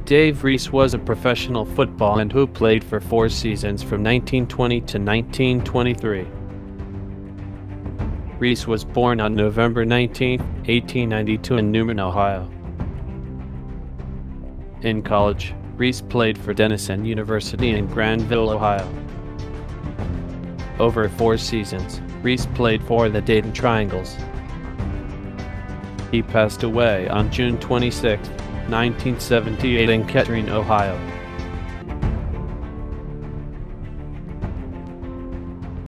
Dave Reese was a professional football and who played for 4 seasons from 1920 to 1923. Reese was born on November 19, 1892 in Newman, Ohio. In college, Reese played for Denison University in Granville, Ohio. Over 4 seasons, Reese played for the Dayton Triangles. He passed away on June 26, 1978 in Kettering, Ohio.